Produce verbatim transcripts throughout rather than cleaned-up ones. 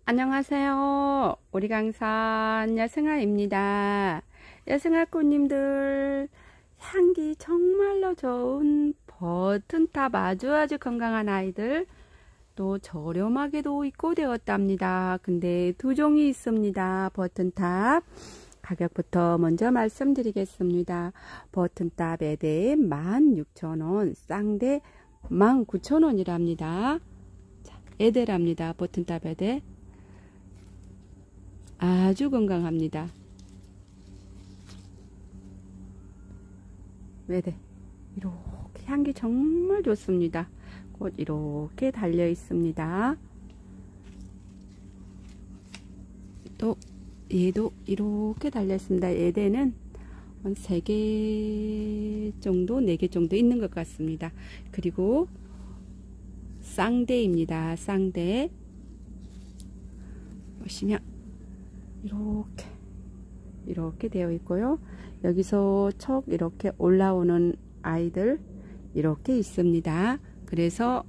안녕하세요. 우리 강산 야생아입니다. 야생아 꽃님들, 향기 정말로 좋은 버튼탑, 아주 아주 건강한 아이들, 또 저렴하게도 입고되었답니다. 근데 두 종이 있습니다. 버튼탑 가격부터 먼저 말씀드리겠습니다. 버튼탑 에데 만 육천 원, 쌍대 만 구천 원이랍니다. 자, 에데랍니다. 버튼탑 에데 아주 건강합니다. 에데 이렇게 향기 정말 좋습니다. 꽃 이렇게 달려 있습니다. 또 얘도 이렇게 달려 있습니다. 에데는 한 세 개 정도, 네 개 정도 있는 것 같습니다. 그리고 쌍대입니다. 쌍대 보시면 이렇게 이렇게 되어 있고요. 여기서 척 이렇게 올라오는 아이들 이렇게 있습니다. 그래서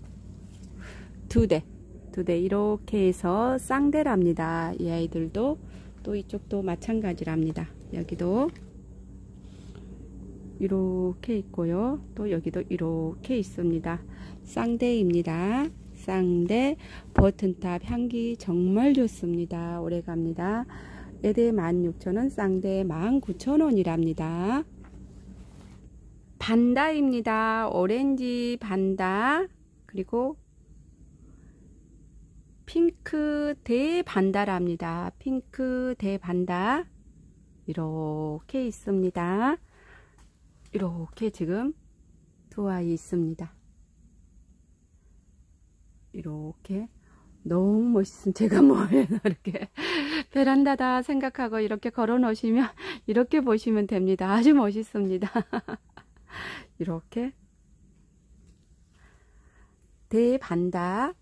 두 대, 두 대 이렇게 해서 쌍대랍니다. 이 아이들도 또 이쪽도 마찬가지랍니다. 여기도 이렇게 있고요. 또 여기도 이렇게 있습니다. 쌍대입니다. 쌍대 버튼탑 향기 정말 좋습니다. 오래갑니다. 에데 만 육천 원, 쌍대 만 구천 원이랍니다. 반다입니다. 오렌지 반다, 그리고 핑크 대반다랍니다. 핑크 대반다 이렇게 있습니다. 이렇게 지금 두 아이 있습니다. 이렇게 너무 멋있음. 제가 뭐예요, 이렇게 베란다다 생각하고 이렇게 걸어 놓으시면 이렇게 보시면 됩니다. 아주 멋있습니다. 이렇게 대반다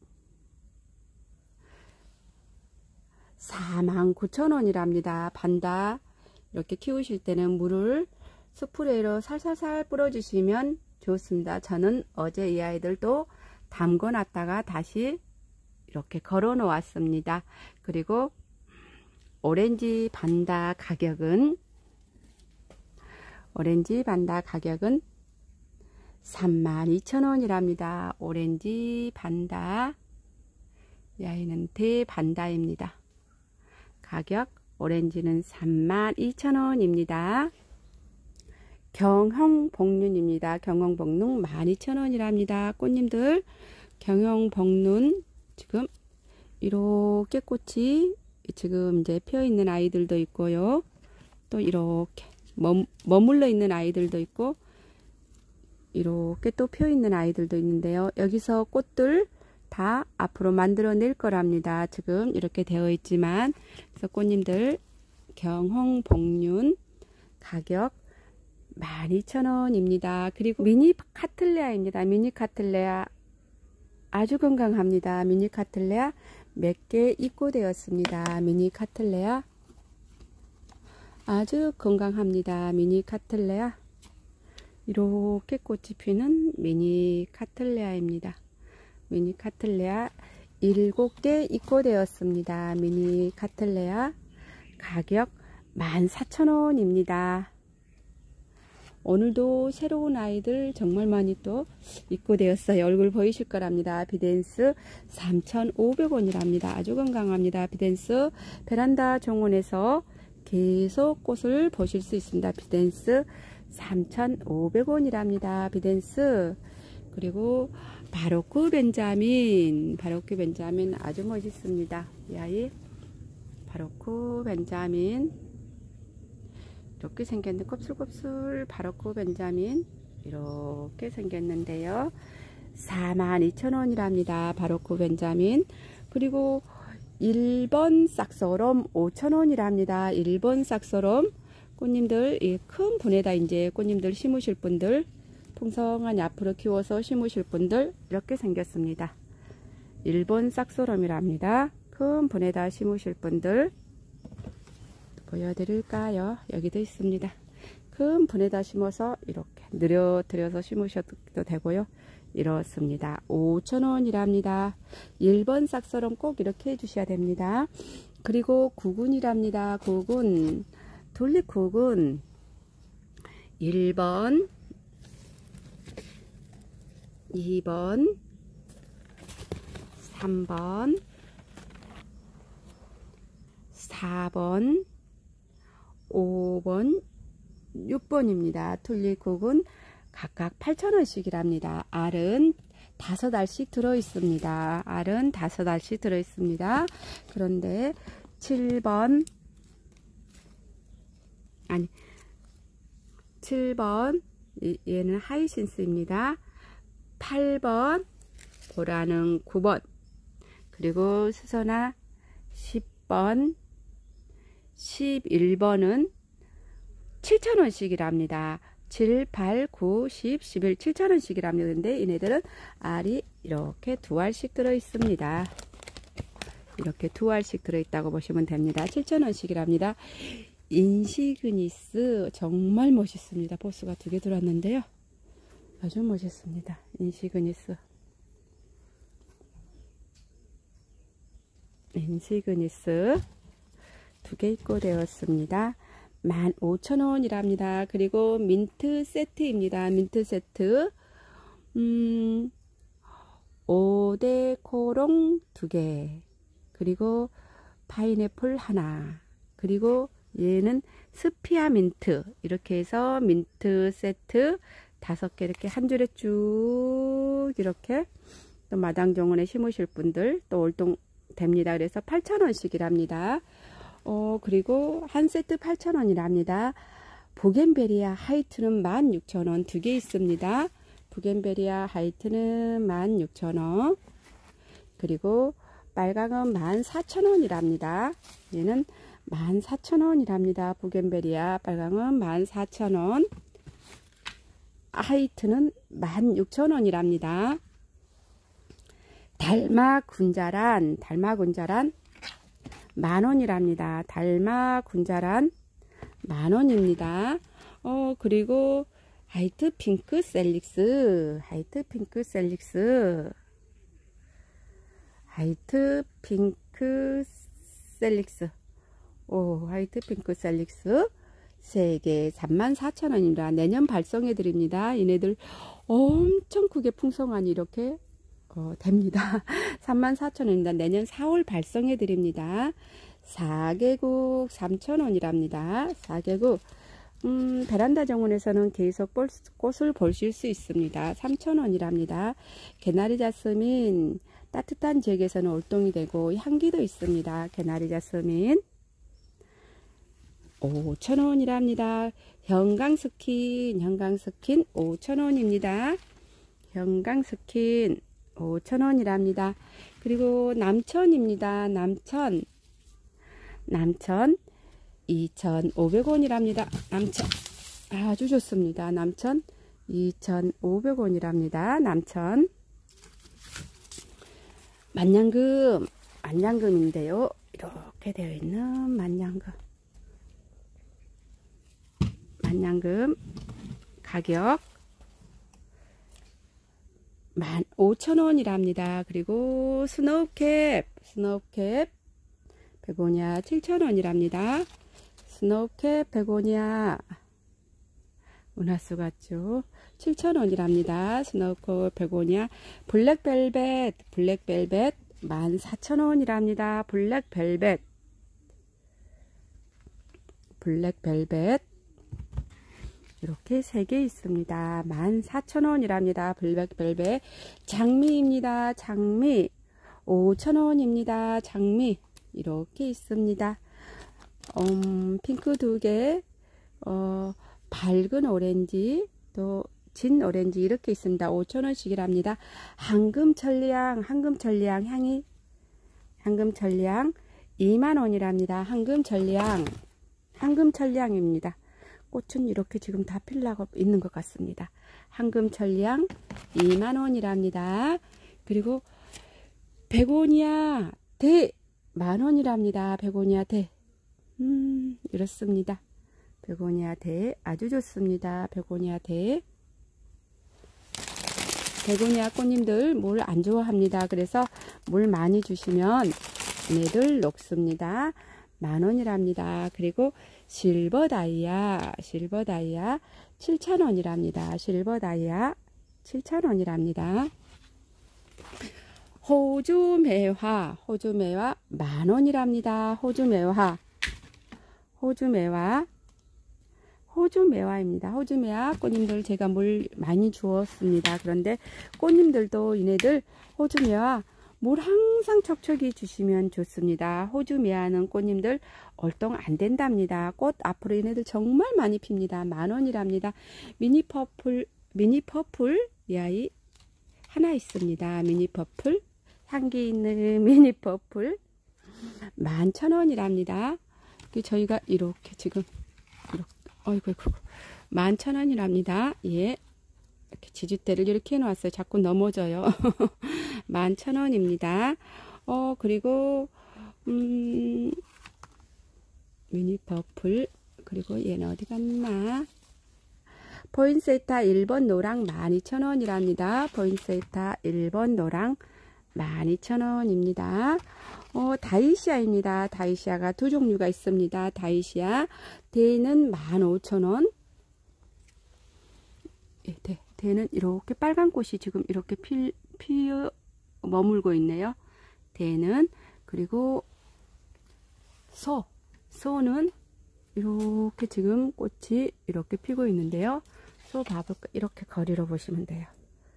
사만 구천 원이랍니다. 반다 이렇게 키우실 때는 물을 스프레이로 살살살 뿌려주시면 좋습니다. 저는 어제 이 아이들도 담궈 놨다가 다시 이렇게 걸어 놓았습니다. 그리고 오렌지 반다 가격은 오렌지 반다 가격은 삼만 이천 원이랍니다. 오렌지 반다, 이 아이는 대반다입니다. 가격 오렌지는 삼만 이천 원입니다. 경형복륜입니다. 경형복륜 만 이천 원이랍니다. 꽃님들, 경형복륜 지금 이렇게 꽃이 지금 이제 펴 있는 아이들도 있고요. 또 이렇게 머, 머물러 있는 아이들도 있고, 이렇게 또 펴 있는 아이들도 있는데요. 여기서 꽃들 다 앞으로 만들어낼 거랍니다. 지금 이렇게 되어 있지만, 그래서 꽃님들 경홍복륜 가격 만 이천 원입니다. 그리고 미니 카틀레아입니다. 미니 카틀레아 아주 건강합니다. 미니 카틀레아 몇 개 입고되었습니다. 미니 카틀레아 아주 건강합니다. 미니 카틀레아 이렇게 꽃이 피는 미니 카틀레아입니다. 미니 카틀레아 일곱 개 입고되었습니다. 미니 카틀레아 가격 만 사천 원입니다. 오늘도 새로운 아이들 정말 많이 또 입고되었어요. 얼굴 보이실 거랍니다. 비덴스 삼천오백 원이랍니다. 아주 건강합니다. 비덴스 베란다 정원에서 계속 꽃을 보실 수 있습니다. 비덴스 삼천오백 원이랍니다. 비덴스. 그리고 바로크 벤자민, 바로크 벤자민 아주 멋있습니다. 이 아이 바로크 벤자민 이렇게 생겼는데, 곱슬곱슬 바로크 벤자민 이렇게 생겼는데요. 사만 이천 원이랍니다. 바로크 벤자민. 그리고 일 번 싹소롬 오천 원이랍니다. 일 번 싹소롬 꽃님들, 이 큰 분에다 이제 꽃님들 심으실 분들, 풍성한 앞으로 키워서 심으실 분들 이렇게 생겼습니다. 일 번 싹소롬이랍니다. 큰 분에다 심으실 분들 보여드릴까요? 여기도 있습니다. 큰 분에다 심어서 이렇게 늘어뜨려서 심으셔도 되고요. 이렇습니다. 오천 원이랍니다. 일 번 싹서럼 꼭 이렇게 해주셔야 됩니다. 그리고 구근이랍니다. 구근, 튤립 구근 일 번, 이 번, 삼 번, 사 번, 오 번, 육 번입니다. 튤립 구근 각각 팔천 원씩이랍니다. 알은 다섯 알씩 들어있습니다. 알은 다섯 알씩 들어있습니다. 그런데 칠 번, 아니, 칠 번, 얘는 하이신스입니다. 팔 번, 보라는 구 번, 그리고 수선화 십 번, 십일 번은 칠천 원씩이랍니다. 칠, 팔, 구, 십, 십일, 칠천 원씩이랍니다. 근데 얘네들은 알이 이렇게 두 알씩 들어있습니다. 이렇게 두 알씩 들어있다고 보시면 됩니다. 칠천 원씩이랍니다. 인시그니스 정말 멋있습니다. 보스가 두 개 들어왔는데요. 아주 멋있습니다. 인시그니스. 인시그니스 두 개 입고되었습니다. 만 오천 원이랍니다. 그리고 민트 세트입니다. 민트 세트. 음, 오데코롱 두 개. 그리고 파인애플 하나. 그리고 얘는 스피아 민트. 이렇게 해서 민트 세트 다섯 개 이렇게 한 줄에 쭉 이렇게 또 마당 정원에 심으실 분들 또 월동 됩니다. 그래서 팔천 원씩이랍니다. 어, 그리고 한 세트 팔천 원이랍니다. 보겐베리아 하이트는 만 육천 원 두 개 있습니다. 보겐베리아 하이트는 만 육천 원. 그리고 빨강은 만 사천 원이랍니다. 얘는 만 사천 원이랍니다. 보겐베리아 빨강은 만 사천 원. 하이트는 만 육천 원이랍니다. 달마 군자란, 달마 군자란 만 원이랍니다. 달마 군자란 만 원입니다. 어, 그리고 하이트 핑크 셀릭스, 하이트 핑크 셀릭스, 하이트 핑크 셀릭스, 오, 하이트 핑크 셀릭스 세 개 삼만 사천 원입니다. 내년 발송해 드립니다. 얘네들 엄청 크게 풍성하니 이렇게 어, 됩니다. 삼만 사천 원입니다. 내년 사월 발송해 드립니다. 사 개국 삼천 원이랍니다. 사 개국 음, 베란다 정원에서는 계속 볼, 꽃을 보실 수 있습니다. 삼천 원이랍니다. 개나리 자스민 따뜻한 지역에서는 올동이 되고 향기도 있습니다. 개나리 자스민 오천 원이랍니다. 형광스킨, 형광스킨 오천 원입니다. 형광스킨 오천 원이랍니다. 그리고 남천입니다. 남천, 남천 이천오백 원이랍니다. 남천 아주 좋습니다. 남천 이천오백 원이랍니다. 남천 만냥금, 만냥금인데요. 이렇게 되어 있는 만냥금. 만냥금 가격 만 오천 원이랍니다. 그리고 스노우캡, 스노우캡 베고니아 칠천 원이랍니다. 스노우캡 베고니아 은하수 같죠? 칠천 원이랍니다. 스노우캡 베고니아 블랙벨벳, 블랙벨벳 만 사천 원이랍니다. 블랙벨벳, 블랙벨벳 이렇게 세 개 있습니다. 만 사천 원이랍니다. 블랙벨벳 장미입니다. 장미 오천 원입니다. 장미 이렇게 있습니다. 음, 핑크 두 개, 어, 밝은 오렌지, 또 진 오렌지 이렇게 있습니다. 오천 원씩이랍니다. 황금천리향, 황금천리향 향이, 황금천리향 이만 원이랍니다. 황금천리향, 황금천리향입니다. 꽃은 이렇게 지금 다 필라고 있는 것 같습니다. 황금천리향 이만 원이랍니다. 그리고 베고니아 대 만 원이랍니다. 베고니아 대. 음, 이렇습니다. 베고니아 대 아주 좋습니다. 베고니아 대. 베고니아 꽃님들 물 안 좋아합니다. 그래서 물 많이 주시면 얘네들 녹습니다. 만 원이랍니다. 그리고 실버 다이아, 실버 다이아 칠천 원이랍니다. 실버 다이아 칠천 원이랍니다. 호주 매화, 호주 매화 만 원이랍니다. 호주 매화, 호주 매화, 호주 매화입니다. 호주 매화 꽃님들 제가 물 많이 주었습니다. 그런데 꽃님들도 얘네들 호주 매화 물 항상 척척이 주시면 좋습니다. 호주 매화는 꽃님들 얼똥 안 된답니다. 꽃 앞으로 얘네들 정말 많이 핍니다. 만 원이랍니다. 미니 퍼플, 미니 퍼플 이 아이 하나 있습니다. 미니 퍼플, 향기 있는 미니 퍼플 만 천 원이랍니다. 저희가 이렇게 지금 이렇게 어이구 이구 만 천 원이랍니다. 예. 이렇게 지주대를 이렇게 해놓았어요. 자꾸 넘어져요. 만 천 원입니다. 어, 그리고, 음, 미니 퍼플. 그리고 얘는 어디 갔나? 포인세타 일 번 노랑 만 이천 원이랍니다. 포인세타 일 번 노랑 만 이천 원입니다. 어, 다이시아입니다. 다이시아가 두 종류가 있습니다. 다이시아. 대는 만 오천 원. 예, 대. 대는 이렇게 빨간 꽃이 지금 이렇게 피, 피 머물고 있네요. 대는. 그리고 소. 소는 이렇게 지금 꽃이 이렇게 피고 있는데요. 소 봐볼까? 이렇게 거리로 보시면 돼요.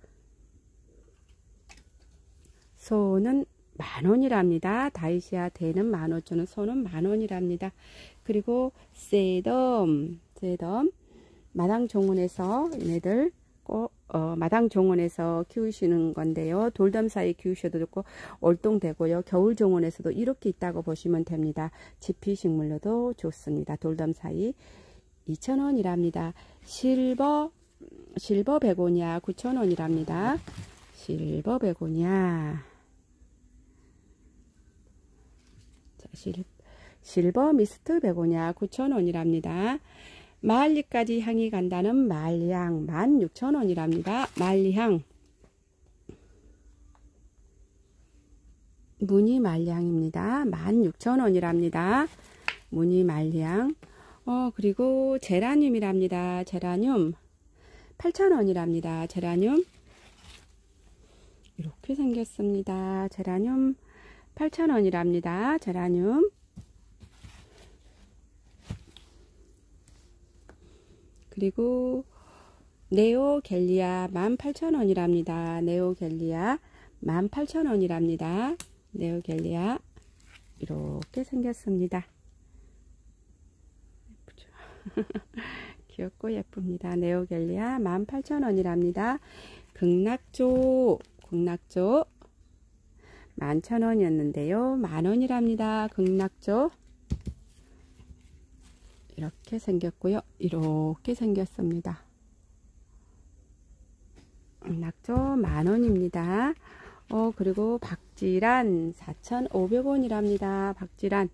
소는 만 원이랍니다. 다이시아 대는 만 오천 원, 소는 만 원이랍니다. 그리고 세덤, 세덤 마당 종원에서 얘네들 꼭 어, 마당 종원에서 키우시는 건데요. 돌담 사이 키우셔도 좋고 월동되고요. 겨울 종원에서도 이렇게 있다고 보시면 됩니다. 지피식물로도 좋습니다. 돌담 사이 이천 원이랍니다. 실버 실버 베고니아 구천 원이랍니다. 실버 베고니아 자, 실, 실버 미스트 베고니아 구천 원이랍니다. 마을리까지 향이 간다는 말리향 만 육천 원이랍니다. 말리향 무늬 말리향입니다. 만 육천 원이랍니다. 무늬 말리향. 어, 그리고 제라늄이랍니다. 제라늄 팔천 원이랍니다. 제라늄 이렇게 생겼습니다. 제라늄 팔천 원이랍니다. 제라늄. 그리고 네오갤리아 만 팔천 원이랍니다. 네오갤리아 만 팔천 원이랍니다. 네오갤리아 이렇게 생겼습니다. 예쁘죠? 귀엽고 예쁩니다. 네오갤리아 만 팔천 원이랍니다. 극락조 극락조 만 천 원이었는데요. 만 원이랍니다. 극락조 이렇게 생겼고요. 이렇게 생겼습니다. 낙조 만 원입니다. 어, 그리고 박지란 사천오백 원이랍니다. 박지란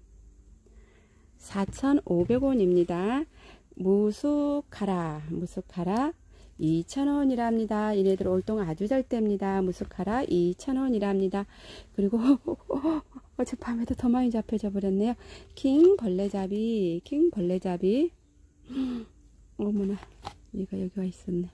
사천오백 원입니다. 무스카라 무스카라 이천 원이랍니다. 얘네들 올동 아주 잘 뗍니다. 무스카라 이천 원이랍니다. 그리고 어젯밤에도 더 많이 잡혀져 버렸네요. 킹 벌레잡이 킹 벌레잡이 어머나 얘가 여기 와 있었네.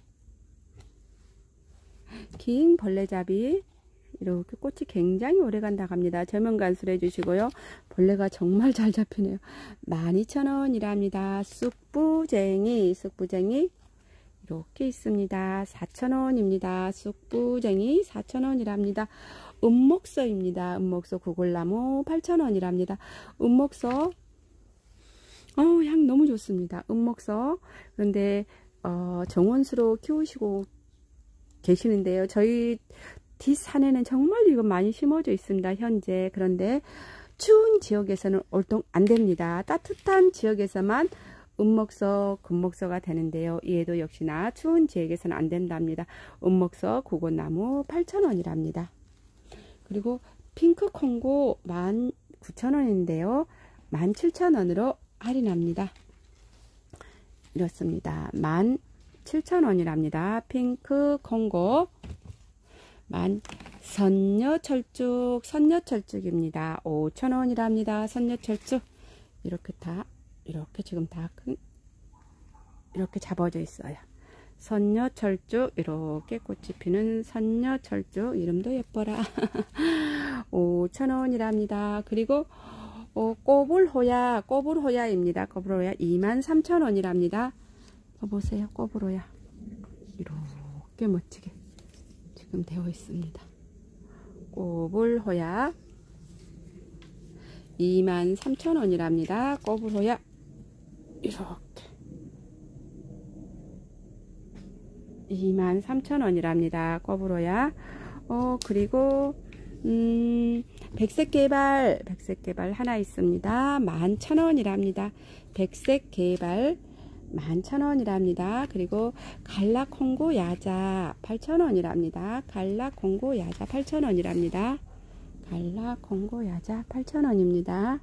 킹 벌레잡이 이렇게 꽃이 굉장히 오래 간다고 합니다. 저면 간수를 해주시고요. 벌레가 정말 잘 잡히네요. 만 이천 원이랍니다. 쑥부쟁이 쑥부쟁이 이렇게 있습니다. 사천 원입니다. 쑥부쟁이 사천 원이랍니다. 은목서입니다. 은목서 구골나무 팔천 원이랍니다. 은목서 어우 향 너무 좋습니다. 은목서 그런데 어, 정원수로 키우시고 계시는데요. 저희 뒷산에는 정말 이거 많이 심어져 있습니다. 현재. 그런데 추운 지역에서는 올동 안 됩니다. 따뜻한 지역에서만 은목서, 금목서가 되는데요. 얘도 역시나 추운 지역에서는 안 된답니다. 은목서, 구곤나무 팔천 원이랍니다. 그리고 핑크 콩고 만 구천 원인데요. 만 칠천 원으로 할인합니다. 이렇습니다. 만 칠천 원이랍니다. 핑크 콩고 만 선녀철쭉, 선녀철쭉입니다. 오천 원이랍니다. 선녀철쭉. 이렇게 다, 이렇게 지금 다 큰, 이렇게 잡아져 있어요. 선녀철쭉, 이렇게 꽃이 피는 선녀철쭉. 이름도 예뻐라. 오천 원이랍니다. 그리고, 어, 꼬불호야, 꼬불호야입니다. 꼬불호야 이만 삼천 원이랍니다. 어, 보세요. 꼬불호야. 이렇게 멋지게 지금 되어 있습니다. 꼬불호야 이만 삼천 원이랍니다. 꼬불호야 이렇게 이만 삼천 원이랍니다. 꼬불호야. 어 그리고 음 백색개발 백색개발 하나 있습니다. 만 천 원이랍니다. 백색개발 만 천 원이랍니다. 그리고 갈락홍고 야자 팔천 원이랍니다. 갈락홍고 야자 팔천 원이랍니다. 갈락홍고 야자 팔천 원입니다.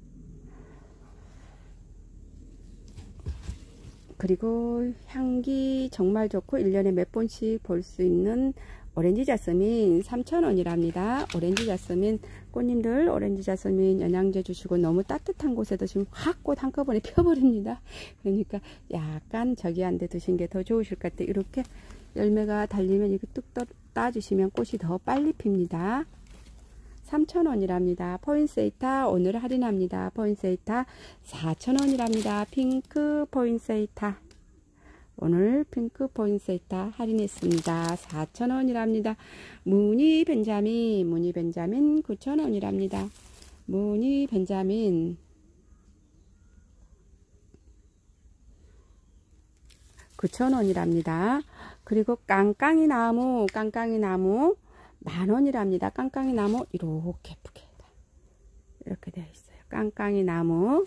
그리고 향기 정말 좋고 일 년에 몇 번씩 볼 수 있는 오렌지 자스민 삼천 원이랍니다. 오렌지 자스민 꽃님들 오렌지 자스민 영양제 주시고 너무 따뜻한 곳에도 지금 확 꽃 한꺼번에 펴버립니다. 그러니까 약간 저기 한 데 두신 게 더 좋으실 것 같아요. 이렇게 열매가 달리면 이거 뚝 따주시면 꽃이 더 빨리 핍니다. 삼천 원이랍니다. 포인세이타 오늘 할인합니다. 포인세이타 사천 원이랍니다. 핑크 포인세이타 오늘 핑크 포인세이타 할인했습니다. 사천 원이랍니다. 무늬 벤자민 무늬 벤자민 구천 원이랍니다. 무늬 벤자민 구천 원이랍니다. 그리고 깡깡이 나무 깡깡이 나무 만 원이랍니다. 깡깡이 나무 이렇게 예쁘게 이렇게 되어 있어요. 깡깡이 나무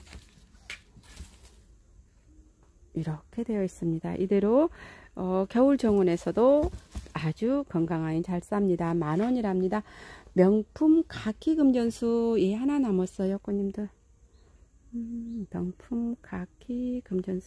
이렇게 되어 있습니다. 이대로 어, 겨울 정원에서도 아주 건강하게 잘 쌉니다. 만 원이랍니다. 명품 카키 금전수 예 하나 남았어요. 꽃님들 음, 명품 카키 금전수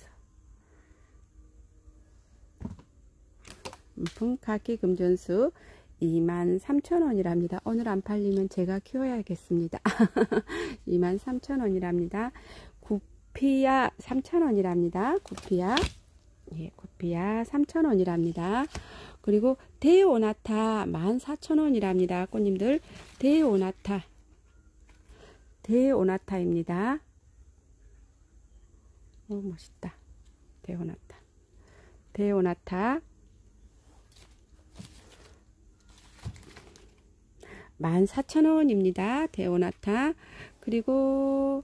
명품 카키 금전수 이만 삼천 원이랍니다. 오늘 안 팔리면 제가 키워야겠습니다. 이만 삼천 원이랍니다. 구피야 삼천 원이랍니다. 구피야 예, 구피야 삼천 원이랍니다. 그리고 대오나타 만 사천 원이랍니다. 꽃님들 대오나타 대오나타입니다. 오 멋있다. 대오나타 대오나타 만 사천 원입니다. 대오나타. 그리고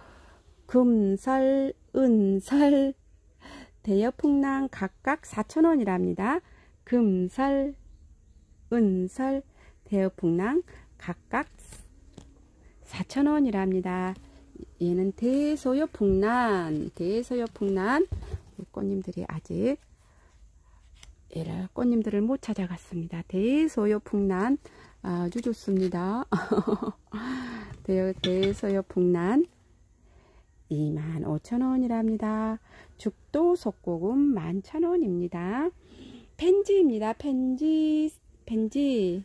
금설, 은설, 대여풍랑 각각 사천 원이랍니다. 금설, 은설, 대여풍랑 각각 사천 원이랍니다. 얘는 대소요풍란, 대소요풍란. 꽃님들이 아직 얘를 꽃님들을 못 찾아갔습니다. 대소요풍란 아주 좋습니다. 대, 대서여풍란 이만 오천 원이랍니다. 죽도 속고금 만 천 원입니다. 펜지입니다. 펜지 펜지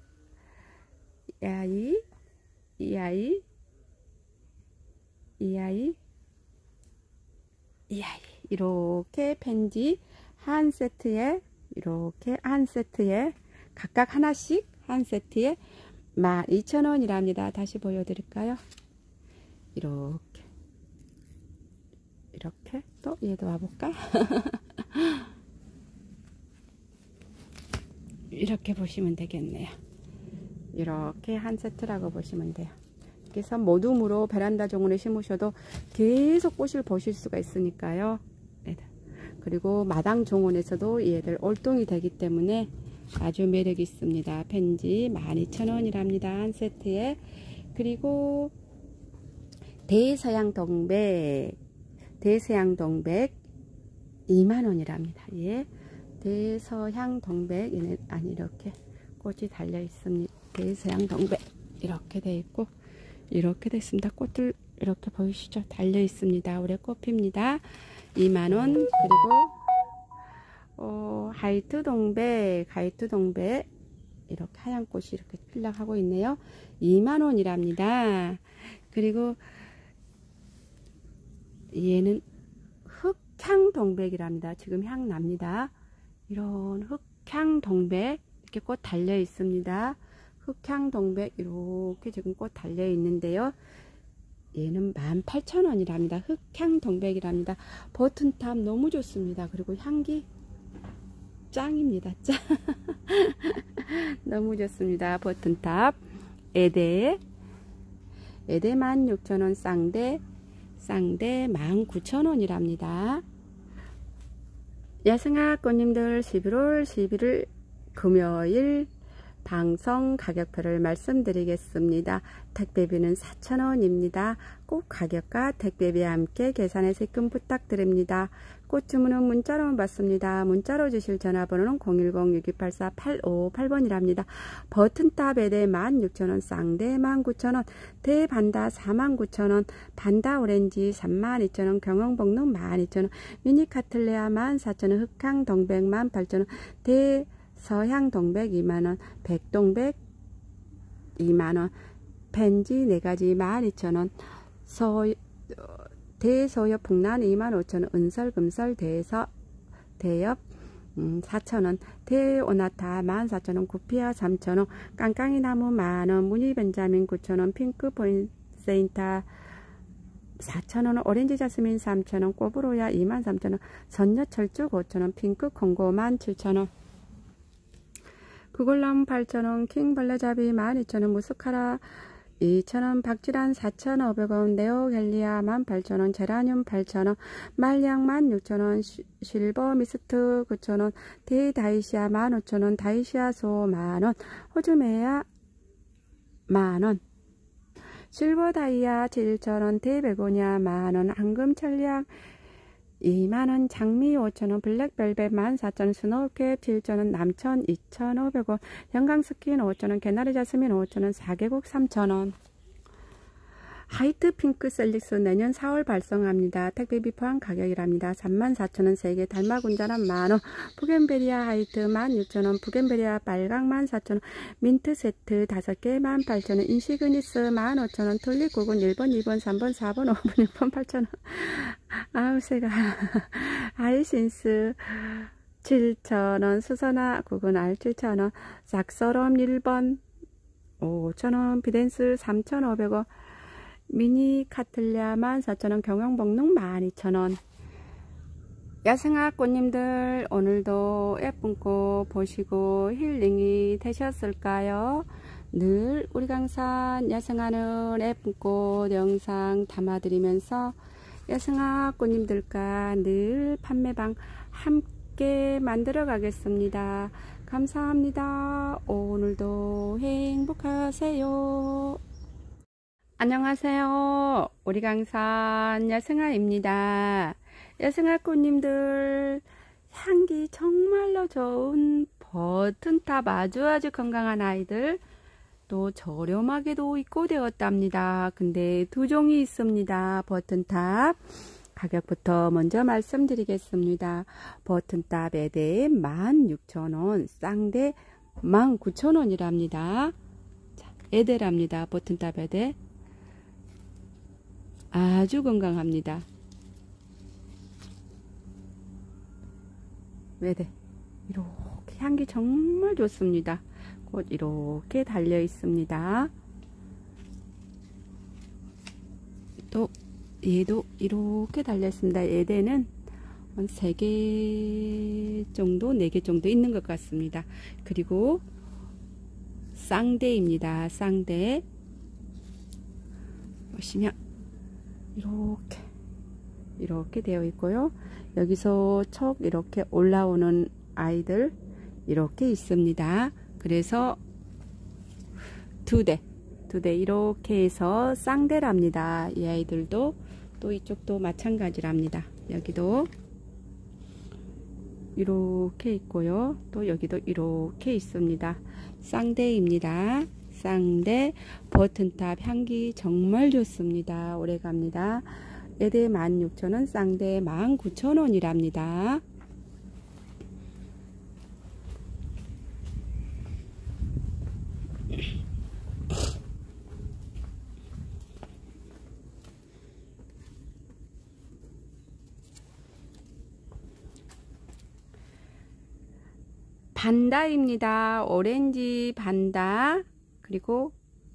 이 아이 이 아이 이 아이 이 아이 이렇게 펜지 한 세트에 이렇게 한 세트에 각각 하나씩 한 세트에 만 이천 원이랍니다. 다시 보여드릴까요? 이렇게 이렇게 또 얘도 와볼까? 이렇게 보시면 되겠네요. 이렇게 한 세트라고 보시면 돼요. 그래서 모둠으로 베란다 정원에 심으셔도 계속 꽃을 보실 수가 있으니까요. 그리고 마당 정원에서도 얘들 올동이 되기 때문에 아주 매력이 있습니다. 펜지 만 이천 원이랍니다. 한 세트에. 그리고 대서양 동백 대서양 동백 이만 원이랍니다. 예. 대서양 동백 얘는 아니 이렇게 꽃이 달려 있습니다. 대서양 동백 이렇게 돼 있고 이렇게 됐습니다. 꽃들 이렇게 보이시죠? 달려 있습니다. 올해 꽃핍니다. 이만 원. 그리고 어, 하이트 동백, 하이트 동백 이렇게 하얀 꽃이 이렇게 필락하고 있네요. 이만 원이랍니다. 그리고 얘는 흑향동백이랍니다. 지금 향 납니다. 이런 흑향동백 이렇게 꽃 달려 있습니다. 흑향동백 이렇게 지금 꽃 달려 있는데요. 얘는 만 팔천 원이랍니다. 흑향동백이랍니다. 버튼탑 너무 좋습니다. 그리고 향기 짱입니다. 짱. 너무 좋습니다. 버튼탑. 에데 에데 만 육천 원, 쌍대 쌍대 만 구천 원이랍니다. 야생화 꽃님들 십일월 십일일 금요일 방송 가격표를 말씀드리겠습니다. 택배비는 사천 원입니다. 꼭 가격과 택배비와 함께 계산해서 입금 부탁드립니다. 꽃 주문은 문자로 받습니다. 문자로 주실 전화번호는 공일공 육이팔사 팔오오팔 번이랍니다. 버튼탑 에데 만 육천 원, 쌍대 만 구천 원, 대반다 사만 구천 원, 반다 오렌지 삼만 이천 원, 경영복록 만 이천 원, 미니카틀레아 만 사천 원, 흑향동백 만 팔천 원, 대 서향동백 이만 원, 백동백 이만 원, 펜지 네 가지 만 이천 원, 서, 대서엽 풍란 이만 오천 원, 은설, 금설, 대서, 대엽 음, 사천 원, 대오나타 만 사천 원, 구피아 삼천 원, 깡깡이 나무 만 원, 무늬벤자민 구천 원, 핑크 포인세인타 사천 원, 오렌지 자스민 삼천 원, 꼬브로야 이만 삼천 원, 선녀철쭉 오천 원, 핑크 콩고 만 칠천 원, 구글나무 팔천 원, 킹벌레잡이 만 이천 원, 무스카라 이천 원, 박지란 사천오백 원, 네오갤리아 만 팔천 원, 제라늄 팔천 원, 말량 만 육천 원, 시, 실버 미스트 구천 원, 대다이시아 만 오천 원, 다이시아 소 만 원, 호주메야 만 원, 실버 다이아 칠천 원, 대베고니아 만 원, 황금 천리향 이만 원, 장미 오천 원, 블랙벨벳 만 사천 원, 스노우캡 칠천 원, 남천 이천오백 원, 영광스킨 오천 원, 개나리 자스민 오천 원, 사계곡 삼천 원. 하이트 핑크 셀릭스 내년 사월 발송합니다. 택배비 포함 가격이랍니다. 삼만 사천 원 세 개, 달마군자란 만 원, 부겐베리아 하이트 만 육천 원, 부겐베리아 빨강 만 사천 원, 민트 세트 다섯 개 만 팔천 원, 인시그니스 만 오천 원, 툴립 구근 일 번, 이 번, 삼 번, 사 번, 오 번, 육 번 팔천 원. 아우 새가. 하이신스 칠천 원, 수선화 구근 알 칠천 원, 싹서럼 일 번 오천 원, 비덴스 삼천오백 원, 미니 카틀리아 만 사천 원, 경영복록 만 이천 원. 야생화 꽃님들 오늘도 예쁜 꽃 보시고 힐링이 되셨을까요? 늘 우리 강산 야생화는 예쁜 꽃 영상 담아드리면서 야생화 꽃님들과 늘 판매방 함께 만들어 가겠습니다. 감사합니다. 오늘도 행복하세요. 안녕하세요. 우리 강산 야생화입니다. 야생화 꽃님들 향기 정말로 좋은 버튼탑 아주 아주 건강한 아이들 또 저렴하게도 입고되었답니다. 근데 두 종이 있습니다. 버튼탑 가격부터 먼저 말씀드리겠습니다. 버튼탑 에데 만 육천 원, 쌍대 만 구천 원이랍니다. 자, 에데랍니다. 버튼탑 에데 아주 건강합니다. 에데 이렇게 향기 정말 좋습니다. 꽃 이렇게 달려 있습니다. 또 얘도 이렇게 달려 있습니다. 에데는 한 세 개 정도, 네 개 정도 있는 것 같습니다. 그리고 쌍대입니다. 쌍대 보시면 이렇게 이렇게 되어 있고요. 여기서 척 이렇게 올라오는 아이들 이렇게 있습니다. 그래서 두 대, 두 대 이렇게 해서 쌍대랍니다. 이 아이들도 또 이쪽도 마찬가지랍니다. 여기도 이렇게 있고요. 또 여기도 이렇게 있습니다. 쌍대입니다. 쌍대 버튼탑 향기 정말 좋습니다. 오래갑니다. 에데 만 육천 원, 쌍대 만 구천 원이랍니다. 반다입니다. 오렌지 반다, 그리고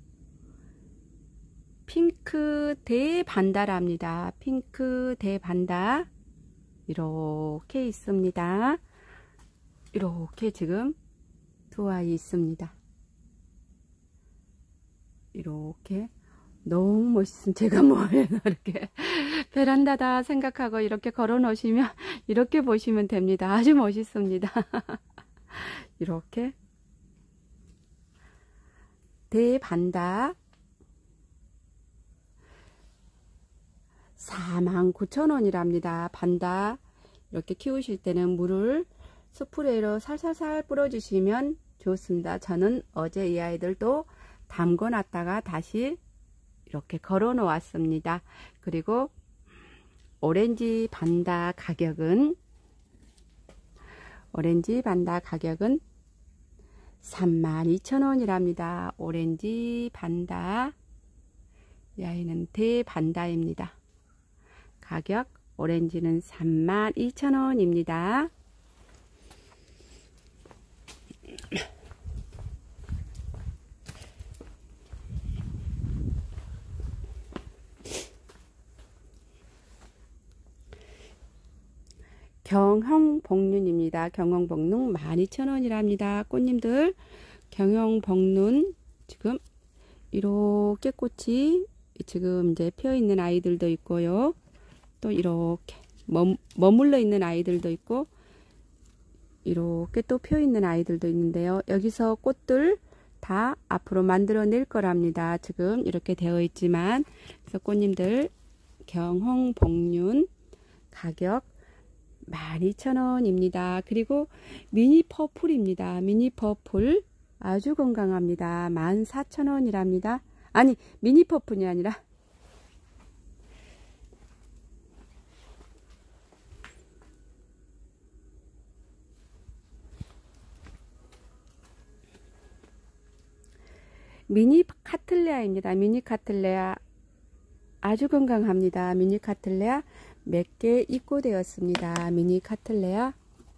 핑크 대반다랍니다. 핑크 대반다 이렇게 있습니다. 이렇게 지금 두 아이 있습니다. 이렇게 너무 멋있습니다. 제가 뭐예요, 이렇게 베란다다 생각하고 이렇게 걸어 놓으시면 이렇게 보시면 됩니다. 아주 멋있습니다. 이렇게 대반다 사만 구천 원이랍니다. 반다 이렇게 키우실 때는 물을 스프레이로 살살살 뿌려주시면 좋습니다. 저는 어제 이 아이들도 담궈 놨다가 다시 이렇게 걸어 놓았습니다. 그리고 오렌지 반다 가격은 오렌지 반다 가격은 삼만 이천 원이랍니다. 오렌지 반다, 이 아이는 대반다입니다. 가격 오렌지는 삼만 이천 원입니다. 경형복륜입니다. 경형복륜 만 이천 원이랍니다. 꽃님들 경형복륜 지금 이렇게 꽃이 지금 이제 피어 있는 아이들도 있고요. 또 이렇게 머, 머물러 있는 아이들도 있고 이렇게 또 피어 있는 아이들도 있는데요. 여기서 꽃들 다 앞으로 만들어낼 거랍니다. 지금 이렇게 되어 있지만, 그래서 꽃님들 경형복륜 가격 만 이천 원입니다. 그리고 미니 퍼플입니다. 미니 퍼플 아주 건강합니다. 만 사천 원이랍니다. 아니, 미니 퍼플이 아니라 미니 카틀레아입니다. 미니 카틀레아 아주 건강합니다. 미니 카틀레아 몇 개 입고되었습니다. 미니 카틀레아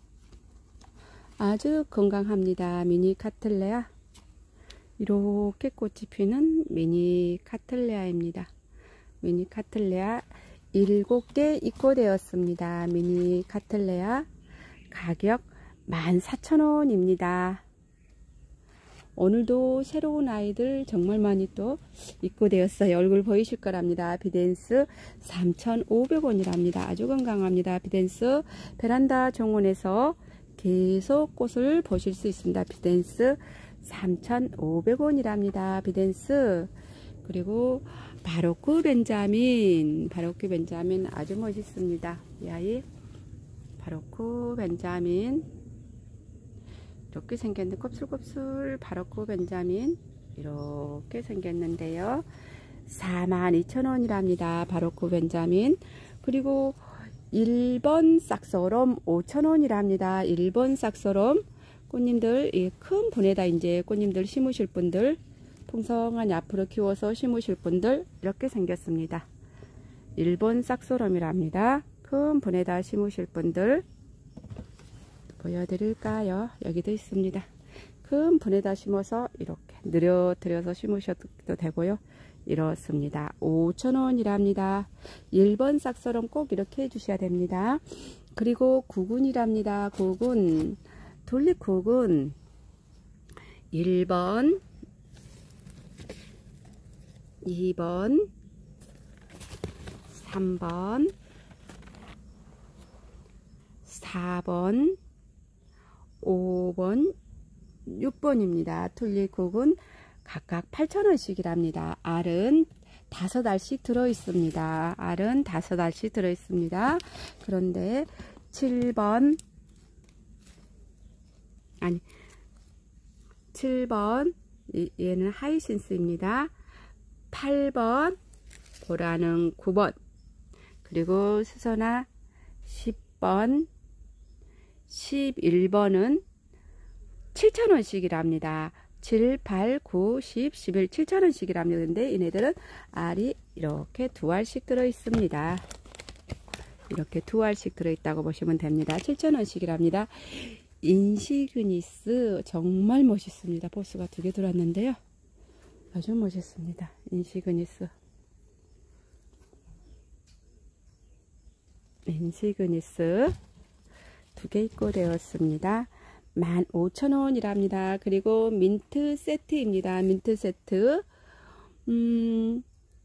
아주 건강합니다. 미니 카틀레아 이렇게 꽃이 피는 미니 카틀레아입니다. 미니 카틀레아 일곱 개 입고되었습니다. 미니 카틀레아 가격 만 사천 원입니다. 오늘도 새로운 아이들 정말 많이 또 입고되었어요. 얼굴 보이실 거랍니다. 비덴스 삼천오백 원이랍니다. 아주 건강합니다. 비덴스 베란다 정원에서 계속 꽃을 보실 수 있습니다. 비덴스 삼천오백 원이랍니다. 비덴스. 그리고 바로크 벤자민, 바로크 벤자민 아주 멋있습니다. 이 아이 바로크 벤자민 이렇게 생겼는데, 곱슬곱슬 바로크 벤자민 이렇게 생겼는데요. 사만 이천 원이랍니다. 바로크 벤자민. 그리고 일 번 싹소롬 오천 원이랍니다. 일 번 싹소롬 꽃님들, 이 큰 분에다 이제 꽃님들 심으실 분들, 풍성한 앞으로 키워서 심으실 분들 이렇게 생겼습니다. 일 번 싹소롬이랍니다. 큰 분에다 심으실 분들 보여드릴까요? 여기도 있습니다. 큰 분에다 심어서 이렇게 늘어뜨려서 심으셔도 되고요. 이렇습니다. 오천 원이랍니다. 일 번 싹소롬 꼭 이렇게 해주셔야 됩니다. 그리고 구근이랍니다. 구근, 튤립 구근 일 번, 이 번, 삼 번, 사 번, 오 번, 육 번입니다. 튤립 구근 각각 팔천 원씩이랍니다. 알은 다섯 알씩 들어 있습니다. 알은 다섯 알씩 들어 있습니다. 그런데 칠 번, 아니 칠 번 얘는 하이신스입니다. 팔 번 보라는 구 번, 그리고 수선화 십 번, 십일 번은 칠천 원씩이랍니다. 칠, 팔, 구, 십, 십일 칠천 원씩이랍니다. 근데 얘네들은 알이 이렇게 두 알씩 들어 있습니다. 이렇게 두 알씩 들어 있다고 보시면 됩니다. 칠천 원씩이랍니다. 인시그니스 정말 멋있습니다. 보스가 두 개 들어왔는데요. 아주 멋있습니다. 인시그니스. 인시그니스 두 개 입고되었습니다. 만 오천 원이랍니다. 그리고 민트 세트입니다. 민트 세트. 음,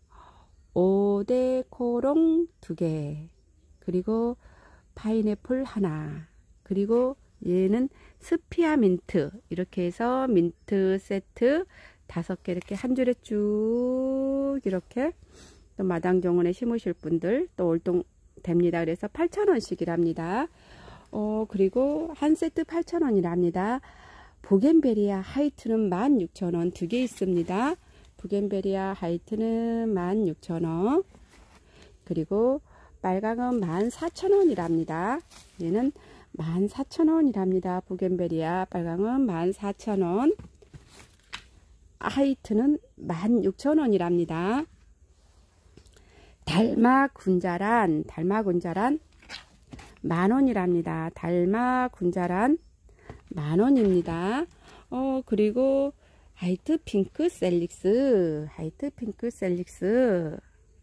오데코롱 두 개. 그리고 파인애플 하나. 그리고 얘는 스피아 민트. 이렇게 해서 민트 세트 다섯 개 이렇게 한 줄에 쭉 이렇게 또 마당 정원에 심으실 분들 또 월동 됩니다. 그래서 팔천 원씩이랍니다. 어, 그리고 한 세트 팔천 원이랍니다. 보겐베리아 하이트는 만 육천 원 두 개 있습니다. 보겐베리아 하이트는 만 육천 원. 그리고 빨강은 만 사천 원이랍니다. 얘는 만 사천 원이랍니다. 보겐베리아 빨강은 만 사천 원. 하이트는 만 육천 원이랍니다. 달마 군자란, 달마 군자란 만 원이랍니다. 달마 군자란 만 원입니다. 어, 그리고 하이트 핑크 셀릭스, 하이트 핑크 셀릭스,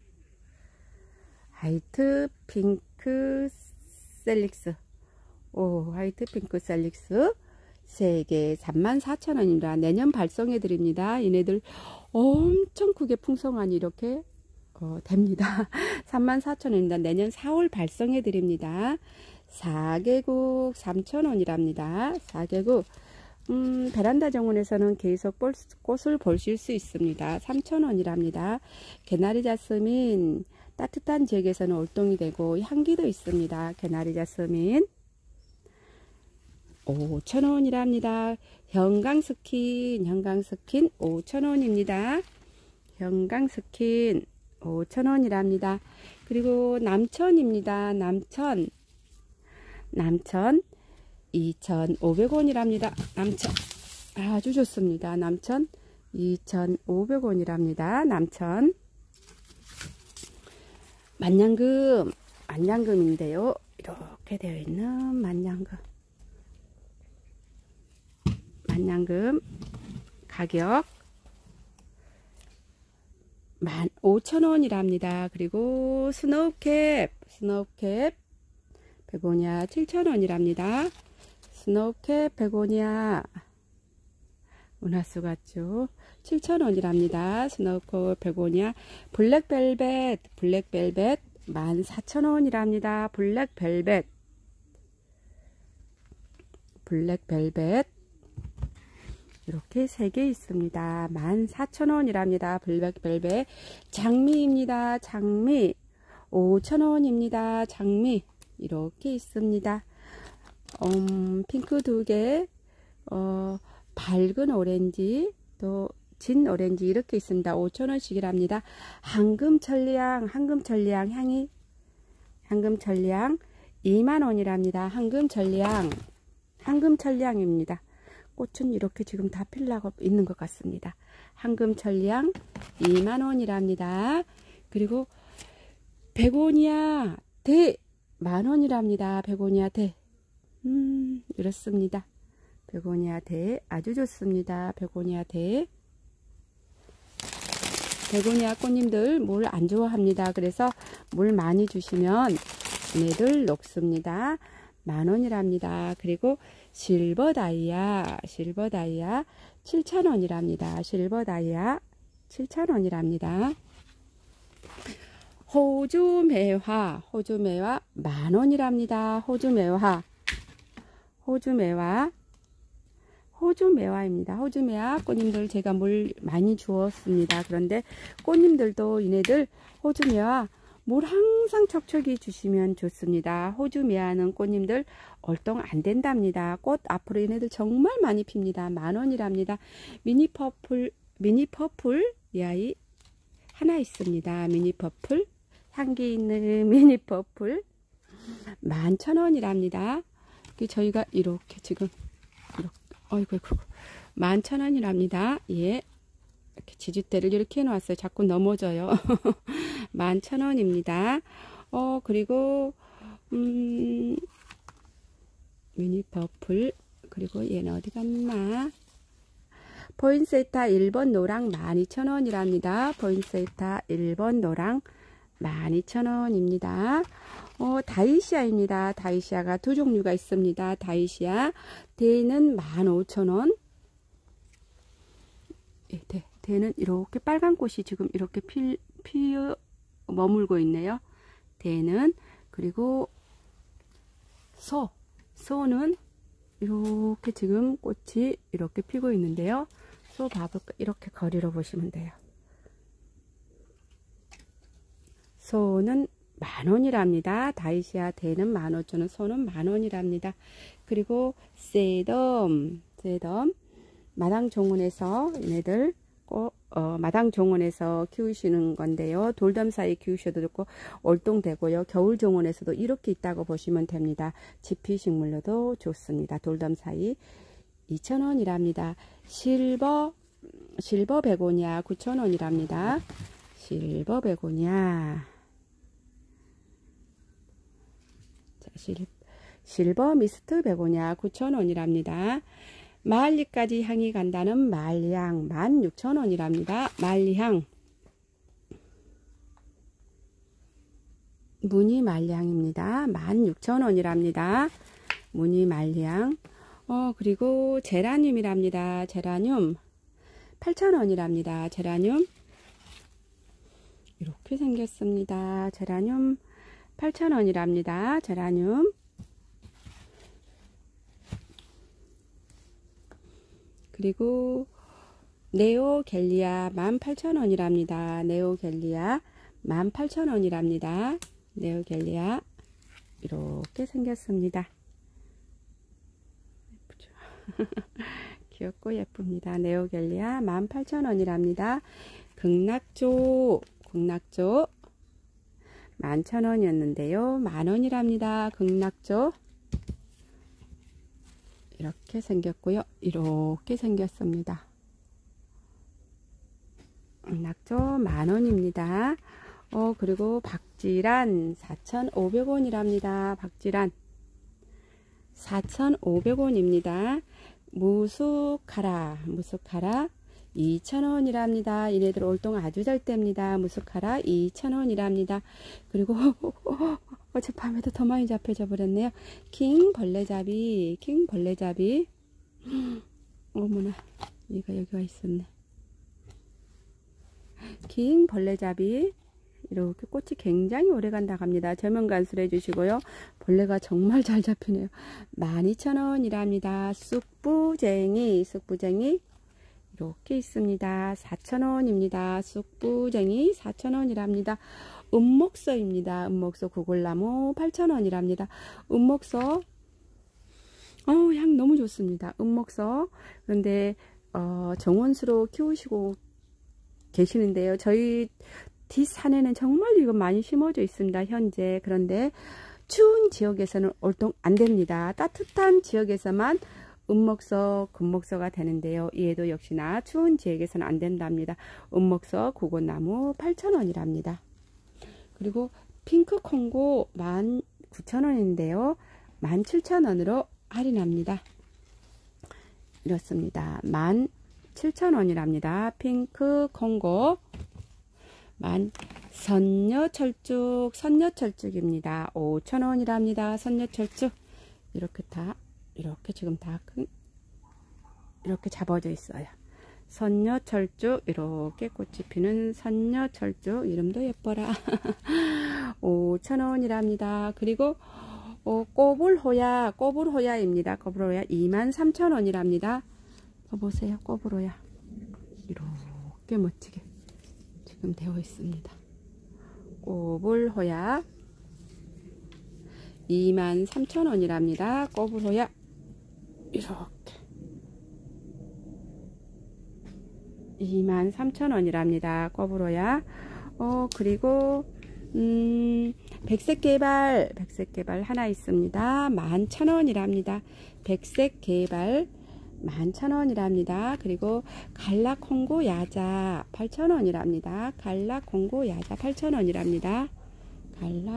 하이트 핑크 셀릭스, 오, 하이트 핑크 셀릭스 세 개 삼만 사천 원입니다. 내년 발송해 드립니다. 얘네들 엄청 크게 풍성하니 이렇게 어, 됩니다. 삼만 사천 원입니다. 내년 사월 발송해 드립니다. 사 개국 삼천 원이랍니다. 사 개국 음, 베란다 정원에서는 계속 볼, 꽃을 보실 수 있습니다. 삼천 원이랍니다. 개나리 자스민 따뜻한 지역에서는 올동이 되고 향기도 있습니다. 개나리 자스민 오천 원이랍니다. 형광스킨, 형광스킨 오천 원입니다. 형광스킨 오천 원이랍니다. 그리고 남천입니다. 남천, 남천 이천오백 원이랍니다. 남천 아주 좋습니다. 남천 이천오백 원이랍니다. 남천 만냥금, 만냥금인데요. 이렇게 되어 있는 만냥금. 만냥금 가격 만 오천 원이랍니다. 그리고 스노우캡, 스노우캡 베고니아 칠천 원이랍니다. 스노우캡 베고니아 은하수 같죠? 칠천 원이랍니다. 스노우캡 베고니아 블랙벨벳, 블랙벨벳 만 사천 원이랍니다. 블랙벨벳, 블랙벨벳 이렇게 세 개 있습니다. 만 사천 원이랍니다. 블랙벨벳 장미입니다. 장미 오천 원입니다. 장미 이렇게 있습니다. 음, 핑크 두 개, 어, 밝은 오렌지, 또 진 오렌지 이렇게 있습니다. 오천 원씩이랍니다. 황금천리향, 황금천리향 향이, 황금천리향 이만 원이랍니다. 황금천리향, 황금천리향입니다. 꽃은 이렇게 지금 다 필라고 있는 것 같습니다. 황금천리향 이만 원이랍니다. 그리고 베고니아 대 만 원이랍니다. 베고니아 대. 음, 이렇습니다. 베고니아 대 아주 좋습니다. 베고니아 대. 베고니아 꽃님들 물 안 좋아합니다. 그래서 물 많이 주시면 얘네들 녹습니다. 만 원이랍니다. 그리고 실버 다이아, 실버 다이아 칠천 원이랍니다. 실버 다이아 칠천 원이랍니다. 호주 매화, 호주 매화 만 원이랍니다. 호주 매화, 호주 매화, 호주 매화입니다. 호주 매화 꽃님들 제가 물 많이 주었습니다. 그런데 꽃님들도 얘네들 호주 매화 물 항상 척척이 주시면 좋습니다. 호주 매화는 꽃님들 얼동 안 된답니다. 꽃 앞으로 얘네들 정말 많이 핍니다. 만 원이랍니다. 미니 퍼플, 미니 퍼플 이 아이 하나 있습니다. 미니 퍼플 향기 있는 미니 퍼플 만 천 원이랍니다. 저희가 이렇게 지금 이렇게 어이구 이구 만 천 원이랍니다. 예. 이렇게 지주대를 이렇게 해놓았어요. 자꾸 넘어져요. 만 천 원입니다. 어, 그리고, 음, 미니 퍼플 그리고 얘는 어디 갔나? 포인세타 일 번 노랑 만 이천 원이랍니다. 포인세타 일 번 노랑 만 이천 원입니다. 어, 다이시아입니다. 다이시아가 두 종류가 있습니다. 다이시아 대는 만 오천 원. 예, 대, 대는 이렇게 빨간 꽃이 지금 이렇게 피, 피 머물고 있네요. 대는. 그리고 소, 소는 이렇게 지금 꽃이 이렇게 피고 있는데요. 소 봐볼까? 이렇게 거리로 보시면 돼요. 소는 만 원이랍니다. 다이시아 대는 만 오천 원, 소는 만 원이랍니다. 그리고 세덤, 세덤 마당 정원에서 얘네들 꼭 어, 마당 정원에서 키우시는 건데요. 돌담 사이 키우셔도 좋고 월동되고요. 겨울 정원에서도 이렇게 있다고 보시면 됩니다. 지피식물로도 좋습니다. 돌담 사이 이천 원이랍니다. 실버 실버 베고니아 구천 원이랍니다. 실버 베고니아 자, 실, 실버 미스트 베고니아 구천 원이랍니다. 마알리까지 향이 간다는 말리향 만 육천 원이랍니다. 말리향 무늬 말리향입니다. 만 육천 원이랍니다. 무늬 말리향. 어, 그리고 제라늄이랍니다. 제라늄 팔천 원이랍니다. 제라늄 이렇게 생겼습니다. 제라늄 팔천 원이랍니다. 제라늄. 그리고 네오갤리아 만 팔천 원이랍니다. 네오갤리아 만 팔천 원이랍니다. 네오갤리아 이렇게 생겼습니다. 예쁘죠? 귀엽고 예쁩니다. 네오갤리아 만 팔천 원이랍니다. 극락조 극락조 만 천 원이었는데요. 만 원이랍니다. 극락조 이렇게 생겼고요. 이렇게 생겼습니다. 낙조 만 원입니다. 어, 그리고 박지란 사천오백 원이랍니다. 박지란 사천오백 원입니다. 무스카라 무스카라 이천 원이랍니다. 얘네들 올동 아주 잘 뗍니다. 무스카라 이천 원이랍니다. 그리고 어젯밤에도 더 많이 잡혀져 버렸네요. 킹 벌레잡이 킹 벌레잡이 어머나 얘가 여기가 있었네. 킹 벌레잡이 이렇게 꽃이 굉장히 오래간다고 합니다. 저면 간수를 해주시고요. 벌레가 정말 잘 잡히네요. 만 이천 원이랍니다. 쑥부쟁이 쑥부쟁이 이렇게 있습니다. 사천 원입니다. 쑥부쟁이 사천 원이랍니다. 은목서입니다. 은목서 구골나무 팔천 원이랍니다. 은목서 어우 향 너무 좋습니다. 은목서 그런데 어, 정원수로 키우시고 계시는데요. 저희 뒷산에는 정말 이거 많이 심어져 있습니다. 현재. 그런데 추운 지역에서는 올동 안 됩니다. 따뜻한 지역에서만 은목서, 금목서가 되는데요. 얘도 역시나 추운 지역에서는 안 된답니다. 은목서, 구곤나무 팔천 원이랍니다. 그리고 핑크 콩고 만 구천 원인데요. 만 칠천 원으로 할인합니다. 이렇습니다. 만 칠천 원이랍니다. 핑크 콩고 만 선녀철쭉 선녀철쭉입니다. 오천 원이랍니다. 선녀철쭉 이렇게 다 이렇게 지금 다 큰, 이렇게 잡아져 있어요. 선녀철쭉 이렇게 꽃이 피는 선녀철쭉 이름도 예뻐라. 오천 원이랍니다. 그리고 어, 꼬불호야 꼬불호야입니다. 꼬불호야 이만 삼천 원이랍니다. 보세요. 꼬불호야 이렇게 멋지게 지금 되어 있습니다. 꼬불호야 이만 삼천 원이랍니다. 꼬불호야 이렇게 이만 삼천 원이랍니다. 꼬불호야. 어 그리고 음 백색개발 백색개발 하나 있습니다. 만 천 원이랍니다. 백색개발 만 천 원이랍니다. 그리고 갈라콩고 야자 팔천 원이랍니다. 갈라콩고 야자 팔천 원이랍니다.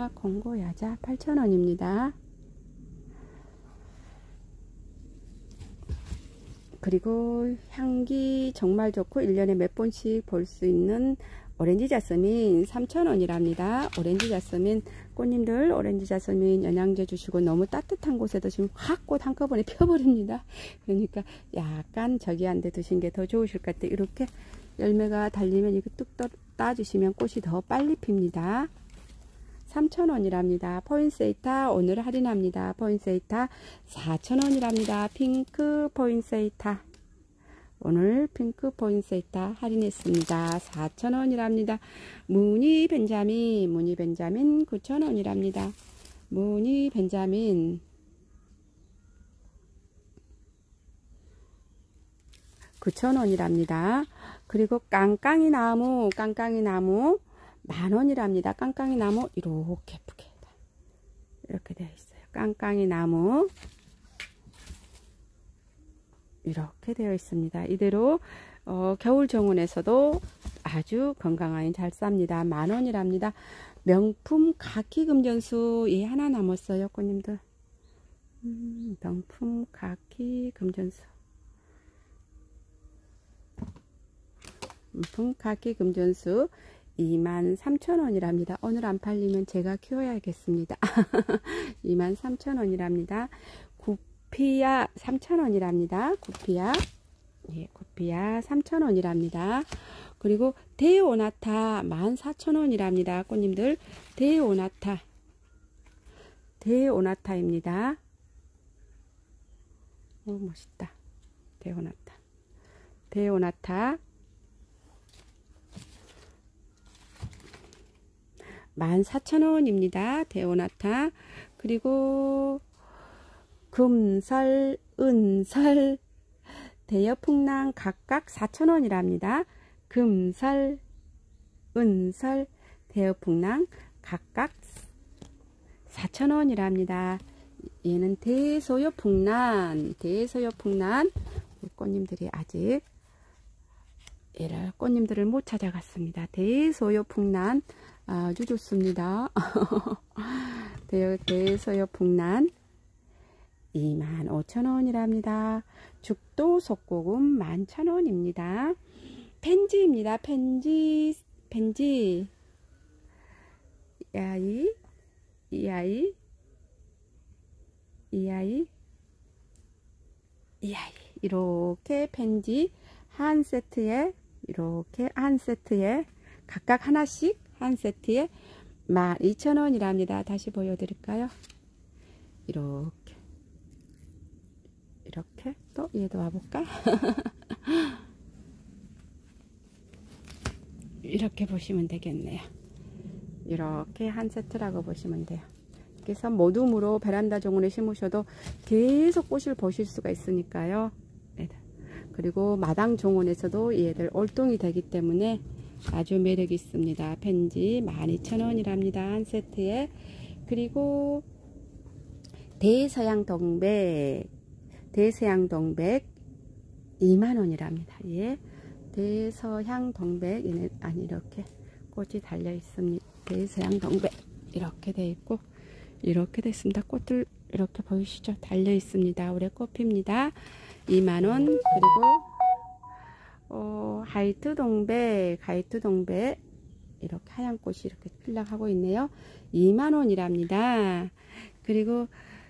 갈라콩고 야자 팔천 원입니다. 그리고 향기 정말 좋고 일 년에 몇 번씩 볼 수 있는 오렌지 자스민 삼천 원이랍니다. 오렌지 자스민 꽃님들, 오렌지 자스민 영양제 주시고 너무 따뜻한 곳에도 지금 확 꽃 한꺼번에 펴버립니다. 그러니까 약간 저기 한 데 두신 게 더 좋으실 것 같아요. 이렇게 열매가 달리면 이거 뚝 따주시면 꽃이 더 빨리 핍니다. 삼천 원이랍니다. 포인세이타 오늘 할인합니다. 포인세이타 사천 원이랍니다. 핑크 포인세이타 오늘 핑크 포인세이타 할인했습니다. 사천 원이랍니다. 무늬 벤자민 무늬 벤자민 구천 원이랍니다. 무늬 벤자민 구천 원이랍니다. 그리고 깡깡이 나무 깡깡이 나무 만 원이랍니다. 깡깡이 나무 이렇게 예쁘게 이렇게 되어 있어요. 깡깡이 나무 이렇게 되어 있습니다. 이대로 어, 겨울 정원에서도 아주 건강하게 잘 쌉니다. 만 원이랍니다. 명품 카키 금전수 예 하나 남았어요. 꽃님들 음, 명품 카키 금전수 명품 카키 금전수 이만 삼천 원이랍니다. 오늘 안 팔리면 제가 키워야겠습니다. 이만 삼천 원이랍니다. 구피아 삼천 원이랍니다. 구피아 예, 구피아 삼천 원이랍니다. 그리고 대오나타 만 사천 원이랍니다. 꽃님들 대오나타 대오나타입니다. 오 멋있다. 대오나타 대오나타 만 사천 원입니다. 대오나타 그리고 금설 은설 대여풍랑 각각 사천 원이랍니다. 금설 은설 대여풍랑 각각 사천 원이랍니다. 얘는 대소요풍란 대소요풍란 꽃님들이 아직 얘를 꽃님들을 못 찾아갔습니다. 대소요풍란 아주 좋습니다. 대, 대서여풍란 이만 오천 원이랍니다. 죽도 속고금 만 천 원입니다. 펜지입니다. 펜지 펜지 이 아이 이 아이 이 아이 이 아이 이렇게 펜지 한 세트에 이렇게 한 세트에 각각 하나씩 한 세트에 만 이천 원이랍니다. 다시 보여드릴까요? 이렇게 이렇게 또 얘도 와볼까? 이렇게 보시면 되겠네요. 이렇게 한 세트라고 보시면 돼요. 그래서 모둠으로 베란다 정원에 심으셔도 계속 꽃을 보실 수가 있으니까요. 그리고 마당 정원에서도 얘들 올동이 되기 때문에 아주 매력이 있습니다. 펜지 만 이천 원이랍니다. 한 세트에. 그리고 대서양 동백 대서양 동백 이만 원이랍니다. 예. 대서양 동백 얘는 아니 이렇게 꽃이 달려 있습니다. 대서양 동백 이렇게 돼 있고 이렇게 됐습니다. 꽃들 이렇게 보이시죠? 달려 있습니다. 올해 꽃핍니다. 이만 원. 그리고 어, 하이트 동백, 하이트 동백 이렇게 하얀 꽃이 이렇게 필락하고 있네요. 이만 원이랍니다. 그리고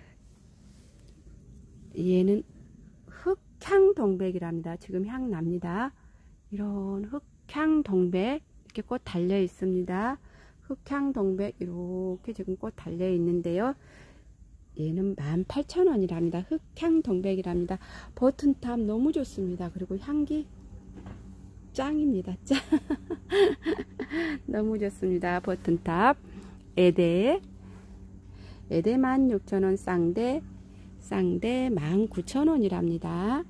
얘는 흑향 동백이랍니다. 지금 향 납니다. 이런 흑향 동백 이렇게 꽃 달려 있습니다. 흑향 동백 이렇게 지금 꽃 달려 있는데요. 얘는 만 팔천 원이랍니다. 흑향 동백이랍니다. 버튼탑 너무 좋습니다. 그리고 향기 짱입니다. 짱. 너무 좋습니다. 버튼탑 에데 에데 만 육천 원 쌍대 쌍대 만 구천 원이랍니다.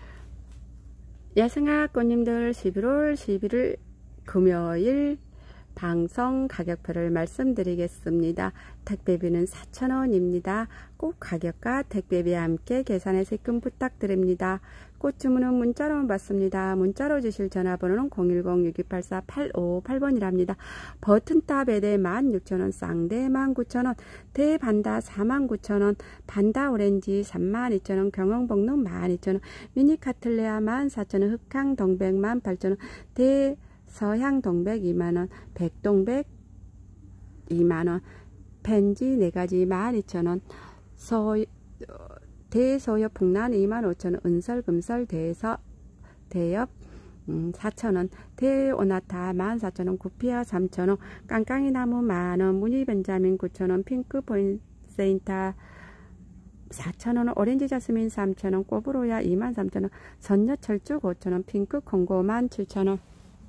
야생화 꽃님들 십일월 십일일 금요일 방송 가격표를 말씀드리겠습니다. 택배비는 사천 원입니다. 꼭 가격과 택배비와 함께 계산해 세금 부탁드립니다. 꽃 주문은 문자로 받습니다. 문자로 주실 전화번호는 공일공 육이팔사 팔오오팔 번이랍니다. 버튼탑 에대 만 육천 원, 쌍대 만 구천 원, 대반다 사만 구천 원, 반다 오렌지 삼만 이천 원, 경영복록 만 이천 원, 미니카틀레아 만 사천 원, 흑항 동백 만 팔천 원, 대서향 동백 이만 원, 백동백 이만 원, 펜지 네 가지 만 이천 원, 소 대소엽 풍란 이만 오천 원, 은설 금설 대서 대엽 음, 사천 원, 대오나타 만 사천 원, 구피아 삼천 원, 깡깡이 나무 만 원, 무늬 벤자민 구천 원, 핑크 포인세인타 사천 원, 오렌지 자스민 삼천 원, 꼬브로야 이만 삼천 원, 선녀 철쭉 오천 원, 핑크 콩고 만 칠천 원.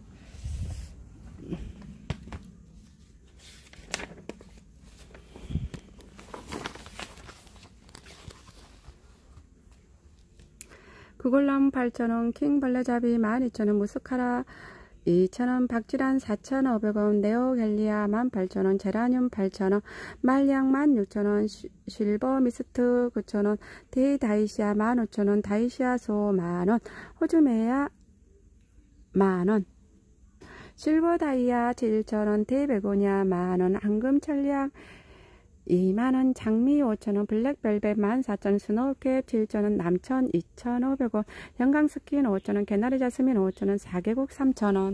구골나무 팔천 원, 킹벌레잡이 만 이천 원, 무스카라 이천 원, 박쥐란 사천 오백 원, 네오갤리아 만 팔천 원, 제라늄 팔천 원, 말량 만 육천 원, 실버 미스트 구천 원, 데이다이시아 만 오천 원, 다이시아 소 만 원, 호주메야 만 원, 실버 다이아 칠천 원, 대베고니아 만 원, 황금 천리향 이만 원, 장미 오천 원, 블랙벨벳 만 사천 원, 스노우캡 칠천 원, 남천 이천 오백 원, 영광스킨 오천 원, 개나리 자스민 오천 원, 사계곡 삼천 원.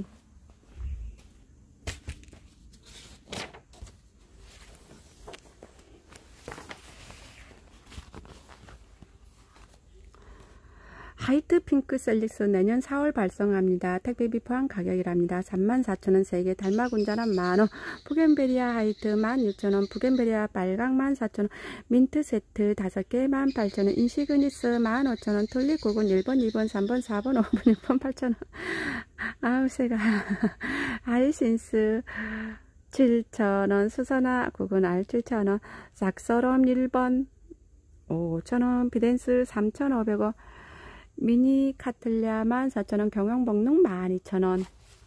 화이트 핑크 셀릭스 내년 사월 발송합니다. 택배비 포함 가격이랍니다. 삼만 사천 원 세 개, 달마군자란 만 원, 부겐베리아 하이트 만 육천 원, 부겐베리아 빨강 만 사천 원, 민트 세트 다섯 개 만 팔천 원, 인시그니스 만 오천 원, 툴립 구근 일 번, 이 번, 삼 번, 사 번, 오 번, 육 번 팔천 원. 아우 새가. 아이신스 칠천 원, 수선화 구근 알 칠천 원, 싹서롬 일 번 오천 원, 비덴스 삼천 오백 원, 미니 카틀레아 만 사천 원, 경영복록 만 이천 원.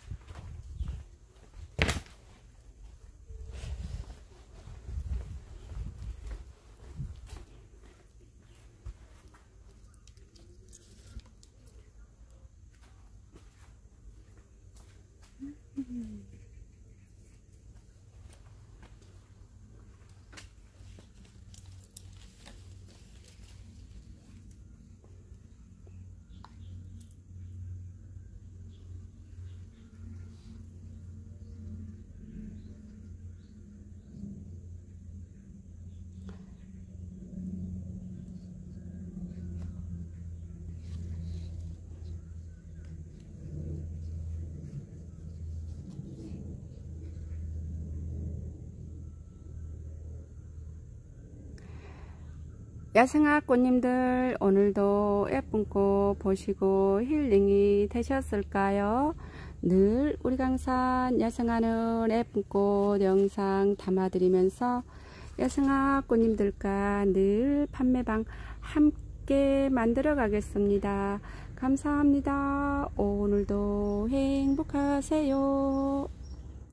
야생화 꽃님들 오늘도 예쁜 꽃 보시고 힐링이 되셨을까요? 늘 우리 강산 야생화는 예쁜 꽃 영상 담아드리면서 야생화 꽃님들과 늘 판매방 함께 만들어 가겠습니다. 감사합니다. 오늘도 행복하세요.